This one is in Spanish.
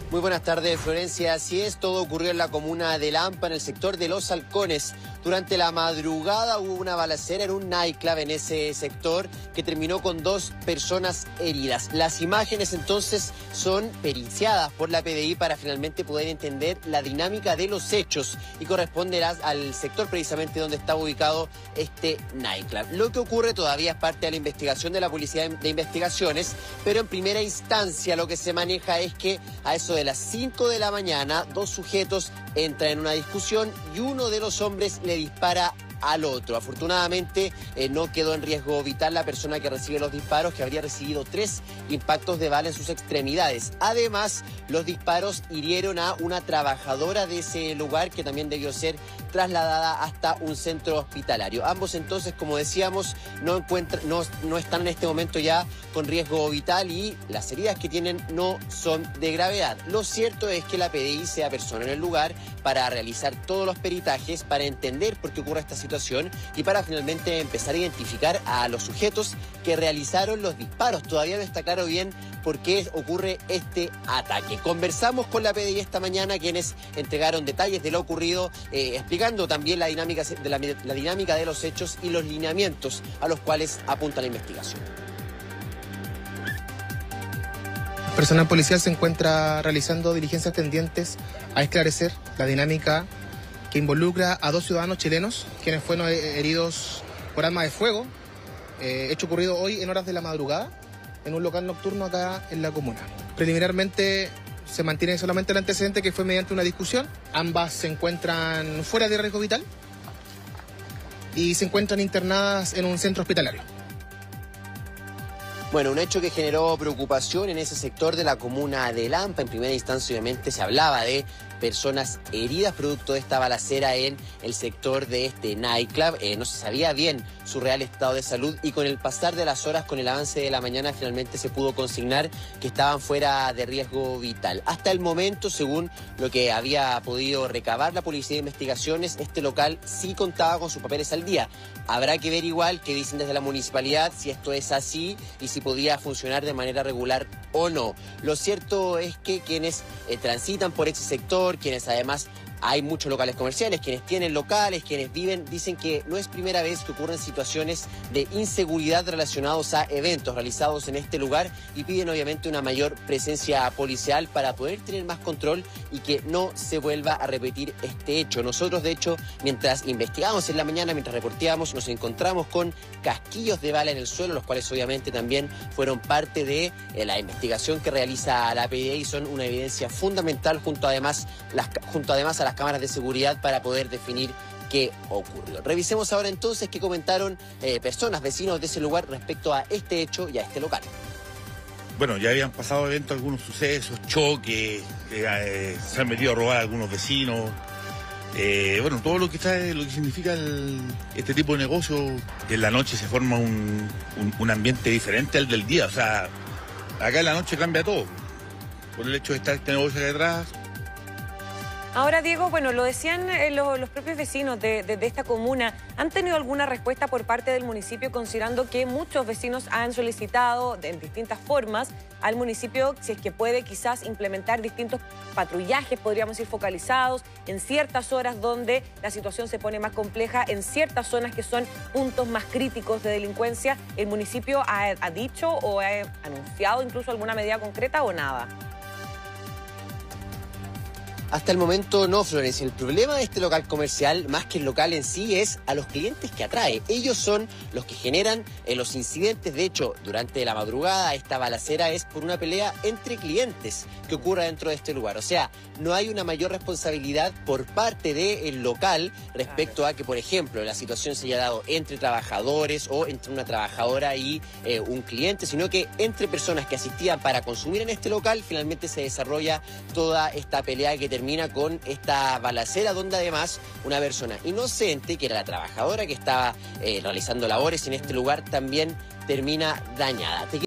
Muy buenas tardes, Florencia. Así es, todo ocurrió en la comuna de Lampa, en el sector de Los Halcones. Durante la madrugada hubo una balacera en un nightclub en ese sector que terminó con 2 personas heridas. Las imágenes entonces son periciadas por la PDI para finalmente poder entender la dinámica de los hechos y corresponderá al sector precisamente donde está ubicado este nightclub. Lo que ocurre todavía es parte de la investigación de la Policía de Investigaciones, pero en primera instancia lo que se maneja es que a eso de las 5 de la mañana, 2 sujetos entran en una discusión y uno de los hombres le dispara al otro. Afortunadamente no quedó en riesgo vital la persona que recibe los disparos, que habría recibido 3 impactos de bala en sus extremidades. Además, los disparos hirieron a una trabajadora de ese lugar que también debió ser trasladada hasta un centro hospitalario. Ambos entonces, como decíamos, no están en este momento ya con riesgo vital y las heridas que tienen no son de gravedad. Lo cierto es que la PDI se apersonó en el lugar para realizar todos los peritajes, para entender por qué ocurre esta situación y para finalmente empezar a identificar a los sujetos que realizaron los disparos. Todavía no está claro bien por qué ocurre este ataque. Conversamos con la PDI esta mañana, quienes entregaron detalles de lo ocurrido, explicando también la dinámica de los hechos y los lineamientos a los cuales apunta la investigación. El personal policial se encuentra realizando diligencias tendientes a esclarecer la dinámica que involucra a 2 ciudadanos chilenos, quienes fueron heridos por arma de fuego, hecho ocurrido hoy en horas de la madrugada, en un local nocturno acá en la comuna. Preliminarmente se mantiene solamente el antecedente que fue mediante una discusión. Ambas se encuentran fuera de riesgo vital y se encuentran internadas en un centro hospitalario. Bueno, un hecho que generó preocupación en ese sector de la comuna de Lampa. En primera instancia, obviamente, se hablaba de personas heridas producto de esta balacera en el sector de este nightclub. No se sabía bien su real estado de salud y con el pasar de las horas, con el avance de la mañana, finalmente se pudo consignar que estaban fuera de riesgo vital. Hasta el momento, según lo que había podido recabar la Policía de Investigaciones, este local sí contaba con sus papeles al día. Habrá que ver igual qué dicen desde la municipalidad, si esto es así y si podía funcionar de manera regular o no. Lo cierto es que quienes transitan por ese sector, quienes además hay muchos locales comerciales, quienes tienen locales, quienes viven, dicen que no es primera vez que ocurren situaciones de inseguridad relacionados a eventos realizados en este lugar y piden obviamente una mayor presencia policial para poder tener más control y que no se vuelva a repetir este hecho. Nosotros, de hecho, mientras investigamos en la mañana, mientras reporteábamos, nos encontramos con casquillos de bala en el suelo, los cuales obviamente también fueron parte de la investigación que realiza la PDI y son una evidencia fundamental junto además a las cámaras de seguridad para poder definir qué ocurrió. Revisemos ahora entonces qué comentaron personas, vecinos de ese lugar respecto a este hecho y a este local. Bueno, ya habían pasado eventos, algunos sucesos, choques, se han metido a robar a algunos vecinos. Bueno, todo lo que significa este tipo de negocio, que en la noche se forma un ambiente diferente al del día. O sea, acá en la noche cambia todo. Por el hecho de estar este negocio acá detrás. Ahora, Diego, bueno, lo decían los propios vecinos de esta comuna. ¿Han tenido alguna respuesta por parte del municipio, considerando que muchos vecinos han solicitado en distintas formas al municipio si es que puede quizás implementar distintos patrullajes, podríamos ir focalizados, en ciertas horas donde la situación se pone más compleja, en ciertas zonas que son puntos más críticos de delincuencia? ¿El municipio ha dicho o ha anunciado incluso alguna medida concreta o nada? Hasta el momento no, Florencia. El problema de este local comercial, más que el local en sí, es a los clientes que atrae. Ellos son los que generan los incidentes. De hecho, durante la madrugada, esta balacera es por una pelea entre clientes que ocurre dentro de este lugar. O sea, no hay una mayor responsabilidad por parte del local respecto a que, por ejemplo, la situación se haya dado entre trabajadores o entre una trabajadora y un cliente, sino que entre personas que asistían para consumir en este local, finalmente se desarrolla toda esta pelea que termina con esta balacera, donde además una persona inocente, que era la trabajadora que estaba realizando labores en este lugar, también termina dañada.